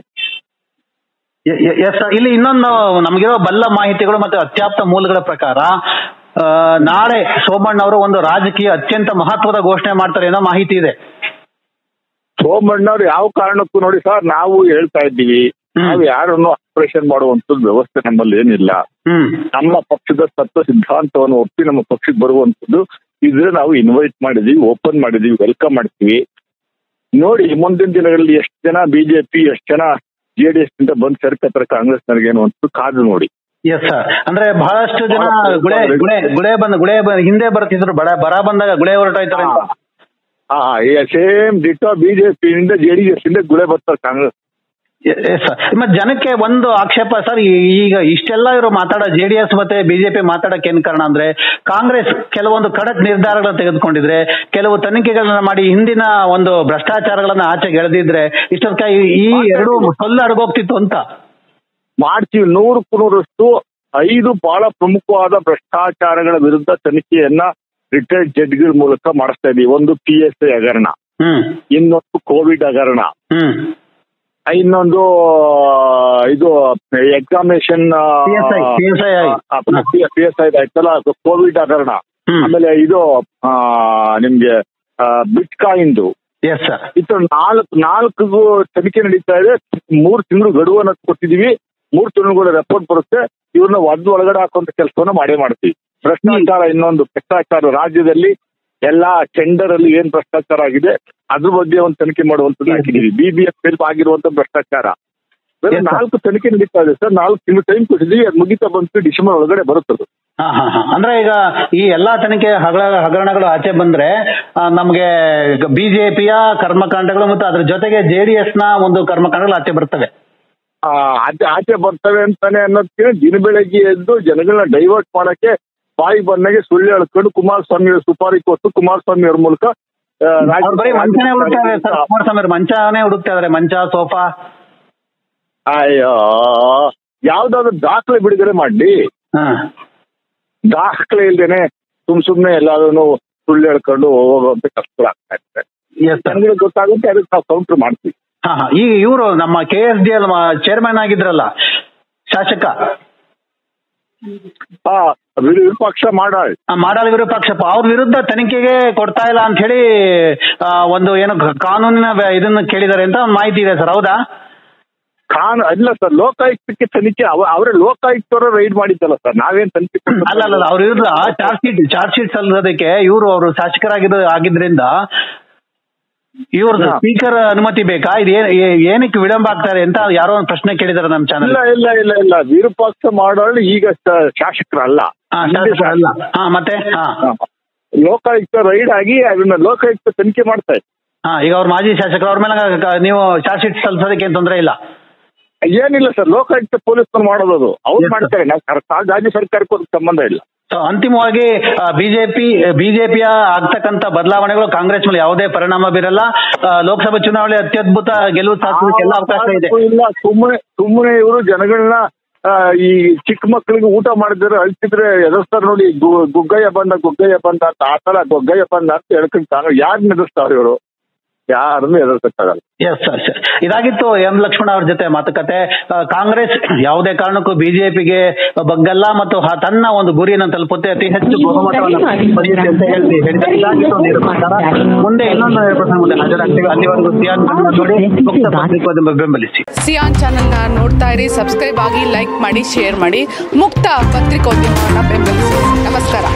ಎಸ್, ಇಲ್ಲಿ ಇನ್ನೊಂದು ನಮಗಿರೋ ಬಲ್ಲ ಮಾಹಿತಿಗಳು ಮತ್ತೆ ಅತ್ಯಾಪ್ತ ಮೂಲಗಳ ಪ್ರಕಾರ ನಾಳೆ ಸೋಮಣ್ಣ ಅವರು ಒಂದು ರಾಜಕೀಯ ಅತ್ಯಂತ ಮಹತ್ವದ ಘೋಷಣೆ ಮಾಡ್ತಾರೆ ಅನ್ನೋ ಮಾಹಿತಿ ಇದೆ. ಸೋಮಣ್ಣವ್ರು ಯಾವ ಕಾರಣಕ್ಕೂ ನೋಡಿ ಸರ್, ನಾವು ಹೇಳ್ತಾ ಇದ್ದೀವಿ, ನಾವು ಯಾರನ್ನು ಆಪರೇಷನ್ ಮಾಡುವಂತದ್ದು ವ್ಯವಸ್ಥೆ ನಮ್ಮಲ್ಲಿ ಏನಿಲ್ಲ. ನಮ್ಮ ಪಕ್ಷದ ತತ್ವ ಸಿದ್ಧಾಂತವನ್ನು ಒಪ್ಪಿ ನಮ್ಮ ಪಕ್ಷಕ್ಕೆ ಬರುವಂತದ್ದು ಇದ್ರೆ ನಾವು ಇನ್ವೈಟ್ ಮಾಡಿದೀವಿ, ಓಪನ್ ಮಾಡಿದೀವಿ, ವೆಲ್ಕಮ್ ಮಾಡ್ತೀವಿ. ನೋಡಿ ಮುಂದಿನ ದಿನಗಳಲ್ಲಿ ಎಷ್ಟು ಜನ ಬಿಜೆಪಿ ಎಷ್ಟು ಜನ ಜೆಡಿಎಸ್ ಇಂದ ಬಂದ್ ಸೇರ್ಕತ್ತಾರೆ ಕಾಂಗ್ರೆಸ್ ನನಗೇನು ಅಂತ ಕಾದು ನೋಡಿ. Yes sir. ಅಂದ್ರೆ ಬಹಳಷ್ಟು ಜನ ಗುಳೆ ಗುಳೆ ಗುಳೆ ಬಂದ ಗುಳೆ ಹಿಂದೆ ಬರ್ತಿದ್ರು, ಬಡ ಬರ ಬಂದಾಗ ಗುಳೆ ಹೊರಟಾಯ್ತಾರೆ. ಹಾ, ಸೇಮ್ ಡಿಟೋ ಬಿಜೆಪಿಯಿಂದ ಜೆಡಿಎಸ್ ಇಂದ ಗುಳೆ ಬರ್ತಾರೆ ಕಾಂಗ್ರೆಸ್. Yes sir. ಮತ್ತೆ ಜನಕ್ಕೆ ಒಂದು ಆಕ್ಷೇಪ ಸರ್, ಈಗ ಇಷ್ಟೆಲ್ಲ ಇವರು ಮಾತಾಡೋ ಜೆಡಿಎಸ್ ಮತ್ತೆ ಬಿಜೆಪಿ ಮಾತಾಡಕ್ಕೆ ಏನ್ ಕಾರಣ ಅಂದ್ರೆ ಕಾಂಗ್ರೆಸ್ ಕೆಲವೊಂದು ಖಡಕ್ ನಿರ್ಧಾರಗಳನ್ನ ತೆಗೆದುಕೊಂಡಿದ್ರೆ, ಕೆಲವು ತನಿಖೆಗಳನ್ನ ಮಾಡಿ ಹಿಂದಿನ ಒಂದು ಭ್ರಷ್ಟಾಚಾರಗಳನ್ನ ಆಚೆಗೆ ಎಳೆದಿದ್ರೆ ಇಷ್ಟೊತ್ತ ಈ ಎರಡು ಸೊಲ್ಲ ಅಡಗೋಗ್ತಿತ್ತು ಅಂತ. ಮಾಡ್ತೀವಿ ನೂರಕ್ಕೂ ನೂರಷ್ಟು. ಐದು ಬಹಳ ಪ್ರಮುಖವಾದ ಭ್ರಷ್ಟಾಚಾರಗಳ ವಿರುದ್ಧ ತನಿಖೆಯನ್ನ ರಿಟೈರ್ಡ್ ಜಡ್ಜ್ಗಳ ಮೂಲಕ ಮಾಡಿಸ್ತಾ ಇದೀವಿ. ಒಂದು ಪಿ ಎಸ್ ಐ ಹಗರಣ, ಇನ್ನೊಂದು ಕೋವಿಡ್ ಹಗರಣ, ಇನ್ನೊಂದು ಇದು ಎಕ್ಸಾಮಿನೇಷನ್ ಪಿ ಎಸ್ ಐ ಆಯ್ತಲ್ಲ ಕೋವಿಡ್ ಹಗರಣ, ಆಮೇಲೆ ಇದು ನಿಮ್ಗೆ ಬಿಟ್ ಕಾಯಿಂದು. ಇದು ನಾಲ್ಕು ನಾಲ್ಕು ತನಿಖೆ ನಡೀತಾ ಇದೆ. ಮೂರು ತಿಂಗಳು ಗಡುವನ್ನು ಕೊಟ್ಟಿದೀವಿ. ಮೂರು ತಿಂಗಳು ರಿಪೋರ್ಟ್ ಬರುತ್ತೆ. ಇವ್ರನ್ನ ಒದ್ದು ಒಳಗಡೆ ಹಾಕುವಂತ ಕೆಲಸವನ್ನ ಮಾಡೇ ಮಾಡ್ತೀವಿ. ಭ್ರಷ್ಟಾಚಾರ ಇನ್ನೊಂದು ಭ್ರಷ್ಟಾಚಾರ ರಾಜ್ಯದಲ್ಲಿ ಎಲ್ಲಾ ಟೆಂಡರ್ ಅಲ್ಲಿ ಏನ್ ಭ್ರಷ್ಟಾಚಾರ ಆಗಿದೆ ಅದ್ರ ಬಗ್ಗೆ ಒಂದು ತನಿಖೆ ಮಾಡುವಂತದ್ದು ಹಾಕಿದೀವಿ. ಬಿ ಬಿ ಎಫ್ ಎಲ್ ಆಗಿರುವಂತ ಭ್ರಷ್ಟಾಚಾರ ನಾಲ್ಕು ತನಿಖೆ ನಡೀತಾ ಇದೆ ಸರ್. ನಾಲ್ಕು ತಿಂಗಳು ಟೈಮ್ ಕೊಟ್ಟಿದೀವಿ. ಅದು ಮುಗಿತಾ ಬಂತು ಡಿಸೆಂಬರ್ ಒಳಗಡೆ ಬರುತ್ತದೆ. ಹಾ ಹಾ ಹಾ ಅಂದ್ರೆ ಈಗ ಈ ಎಲ್ಲಾ ತನಿಖೆ ಹಗರ ಹಗರಣಗಳು ಆಚೆ ಬಂದ್ರೆ ಆ, ನಮ್ಗೆ ಬಿಜೆಪಿಯ ಕರ್ಮಕಾಂಡಗಳು ಮತ್ತು ಅದ್ರ ಜೊತೆಗೆ ಜೆಡಿಎಸ್ ನ ಒಂದು ಕರ್ಮಕಾಂಡಗಳು ಆಚೆ ಬರ್ತವೆ. ಆ, ಆಚೆ ಆಚೆ ಬರ್ತವೆ ಅಂತಾನೆ ಅನ್ನೋದಕ್ಕೆ ದಿನ ಬೆಳಗ್ಗೆ ಎದ್ದು ಜನಗಳನ್ನ ಡೈವರ್ಟ್ ಮಾಡಕ್ಕೆ ಬಾಯಿ ಬಂದಾಗೆ ಸುಳ್ಳು ಹೇಳ್ಕೊಂಡು ಕುಮಾರಸ್ವಾಮಿ ಸುಪಾರಿ ಕೊಟ್ಟು ಕುಮಾರಸ್ವಾಮಿ ಅವ್ರ ಮೂಲಕ ಆ, ರಾಜ್ಯ- ಅವ್ರು ಬರೀ ಮಂಚನೇ ಹುಡುಕ್ತಾ ಇದಾರೆ ಸರ್, ಕುಮಾರಸ್ವಾಮಿ ಅವ್ರು ಮಂಚನೇ ಹುಡುಕ್ತಾ ಇದಾರೆ, ಮಂಚ ಸೋಫಾ. ಅಯ್ಯೋ ಯಾವ್ದಾದ್ರು ದಾಖಲೆ ಬಿಡುಗಡೆ ಮಾಡಿ, ಹಾ ದಾಖಲೆ ಇಲ್ದೇನೆ ಸುಮ್ ಸುಮ್ನೆ ಎಲ್ಲಾದ್ರೂ ಸುಳ್ಳು ಹೇಳ್ಕೊಂಡು ಹೋಗುವಂತ ಕಷ್ಟಗಳಾಗ್ತಾ ಇರ್ತಾರೆ. Yes sir. ಜನಗಳಿಗೆ ಗೊತ್ತಾಗುತ್ತೆ, ಅದಕ್ಕೆ ನಾವು ಕೌಂಟರ್ ಮಾಡ್ತೀವಿ. ಹಾ ಹಾ ಈಗ ಇವರು ನಮ್ಮ K S D L chairman ಆಗಿದ್ರಲ್ಲ ಶಾಸಕ ಆ ವಿರೂಪಾಕ್ಷ ಮಾಡಾಳ್ ಆ, ಮಾಡಾಳ್ ವಿರೂಪಾಕ್ಷಪ್ಪ ಅವ್ರ ವಿರುದ್ಧ ತನಿಖೆಗೆ ಕೊಡ್ತಾ ಇಲ್ಲ ಅಂತ ಹೇಳಿ ಆ, ಒಂದು ಏನು ಕಾನೂನಿನ ವ್ಯ- ಇದನ್ನ ಕೇಳಿದ್ದಾರೆ ಅಂತ ಒಂದು ಮಾಹಿತಿ ಇದೆ ಸರ್, ಹೌದಾ? ಖಾನ್ ಅಲ್ಲ ಸರ್, ಲೋಕಾಯುಕ್ತಕ್ಕೆ ತನಿಖೆ ಅವ- ಅವರೇ ಲೋಕಾಯುಕ್ತರು ರೈಡ್ ಮಾಡಿದ್ದಲ್ಲ ಸರ್, ನಾವೇನ್ ತನಿಖೆ ಕೊಟ್ಟು- ಅಲ್ಲ ಅಲ್ಲ ಅವ್ರ ವಿರುದ್ಧ ಚಾರ್ಜ್ ಶೀಟ್ ಚಾರ್ಜ್ ಶೀಟ್ ಸಲ್ಲಿಸೋದಕ್ಕೆ ಇವರು ಅವರು ಶಾಸಕರಾಗಿದ್ದ ಆಗಿದ್ರಿಂದ ಇವ್ರದ್ದು ಹಾ. ಸ್ಪೀಕರ್ ಅನುಮತಿ ಬೇಕಾ, ಇದು ಏನ್- ಏ- ಏನಕ್ಕೆ ವಿಳಂಬ ಆಗ್ತಾರೆ ಅಂತ ಯಾರೋ ಒಂದು ಪ್ರಶ್ನೆ ಕೇಳಿದಾರೆ ನಮ್ಮ ಚಾನಲ್. ಇಲ್ಲ ಇಲ್ಲ ಇಲ್ಲ ಇಲ್ಲ ವಿರೂಪಾಕ್ಷ ಮಾಡಾಳ್ ಈಗ ಸ- ಶಾಸಕರಲ್ಲ. ಅಲ್ಲ ಹಾ ಮತ್ತೆ ಹಾ ಹಾ. ಲೋಕಾಯುಕ್ತ ರೈಡ್ ಆಗಿ ಅದನ್ನ ಲೋಕಾಯುಕ್ತ ತನಿಖೆ ಮಾಡ್ತಾ ಇದೆ. ಹಾ ಈಗ ಅವ್ರ ಮಾಜಿ ಶಾಸಕರು ಅವ್ರ ಮೇಲೆ ಕ- ನೀವು ಚಾರ್ಜ್ ಶೀಟ್ ಸಲ್ಲಿಸೋದಕ್ಕೆ ಏನ್ ತೊಂದರೆ ಇಲ್ಲ. ಏನಿಲ್ಲ ಸರ್, ಲೋಕಾಯುಕ್ತ ಪೊಲೀಸರು ಮಾಡೋದು ಅವ್ರು Yes, sir. ಮಾಡ್ತಾರೆ. ನಾವು ಸರ್ಕಾರ ರಾಜ್ಯ ಸರ್ಕಾರಕ್ಕೂ ಅದಕ್ಕೆ ಸಂಬಂಧ ಇಲ್ಲ. ಸೊ ಅಂತಿಮವಾಗಿ ಬಿಜೆಪಿ ಬಿಜೆಪಿಯ ಆಗ್ತಕ್ಕಂತ ಬದಲಾವಣೆಗಳು ಕಾಂಗ್ರೆಸ್ ಮೇಲೆ ಯಾವುದೇ ಪರಿಣಾಮ ಬೀರಲ್ಲ. ಆ, ಲೋಕಸಭಾ ಚುನಾವಣೆ ಅತ್ಯದ್ಭುತ ಗೆಲುವು ಸಾಧಿಸೋದಕ್ಕೆ ಎಲ್ಲ ಅವಕಾಶ ಇದೆ. ಇಲ್ಲ, ಸುಮ್ಮನೆ ಸುಮ್ಮನೆ ಇವರು ಜನಗಳನ್ನ ಆ, ಈ ಚಿಕ್ಕ ಮಕ್ಕಳಿಗೆ ಊಟ ಮಾಡಿದ್ರೆ ಅಳ್ತಿದ್ರೆ ಎದುರಿಸ್ತಾರೆ ನೋಡಿ, ಗು- ಗುಗ್ಗಯ್ಯ ಬಂದ ಗುಗ್ಗಯ್ಯ ಬಂದ ಅಂತ, ಆ ತರ ಗುಗ್ಗಯ್ಯ ಬಂದ ಅಂತ ಹೇಳ್ಕೊಂತಾನೆ. ಯಾರನ್ನ ಎದುರಿಸ್ತಾವ್ರೆ ಇವರು? ಯಾರನ್ನು ಎದುರಿಸಕ್ಕಾಗಲ್ಲ. ಎಸ್ ಸರ್ ಸರ್ ಇದಾಗಿತ್ತು ಎಂ ಲಕ್ಷ್ಮಣ ಅವ್ರ ಜೊತೆ ಮಾತುಕತೆ. ಆ, ಕಾಂಗ್ರೆಸ್ ಯಾವುದೇ ಕಾರಣಕ್ಕೂ ಬಿಜೆಪಿಗೆ ಬಗ್ಗಲ್ಲ ಮತ್ತು ಆ ತನ್ನ ಒಂದು ಗುರಿಯನ್ನು ತಲುಪುತ್ತೆ, ಅತಿ ಹೆಚ್ಚು ಬಹುಮತವನ್ನು ಪಡೆಯುತ್ತೆ ಅಂತ ಹೇಳಿ ಹೇಳಿದ್ದಾರೆ. ಇದಾಗಿತ್ತು ನೇರ ಪ್ರಸಾರ. ಮುಂದೆ ಇನ್ನೊಂದು ನೇರ ಪ್ರಸಾರ ಮುಂದೆ ಹಾಜರಾಗ್ತೀವಿ. ಅಲ್ಲಿವರೆಗೂ ಸಿಯಾನ್ ಚಾನೆಲ್ ನೋಡಿ ಮುಕ್ತ ಪತ್ರಿಕೋದ್ಯಮ ಬೆಂಬಲಿಸಿ. ಸಿಯಾನ್ ಚಾನೆಲ್ನ ನೋಡ್ತಾ ಇರಿ, ಸಬ್ಸ್ಕ್ರೈಬ್ ಆಗಿ, ಲೈಕ್ ಮಾಡಿ, ಶೇರ್ ಮಾಡಿ, ಮುಕ್ತ ಪತ್ರಿಕೋದ್ಯಮವನ್ನು ಬೆಂಬಲಿಸಿ. ನಮಸ್ಕಾರ.